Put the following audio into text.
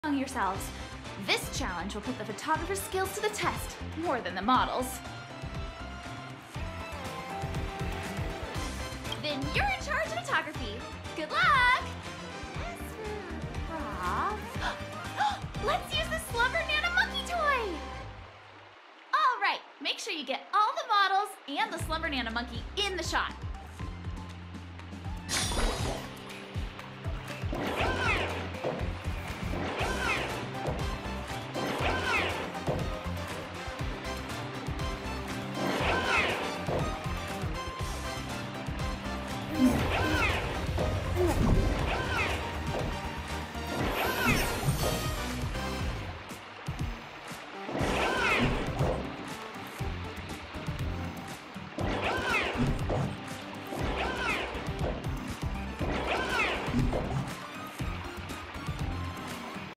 among yourselves. This challenge will put the photographer's skills to the test, more than the models. Then you're in charge of photography. Good luck! Let's use the Slumber Nana monkey toy! All right, make sure you get all the models and the Slumber Nana monkey in the shot.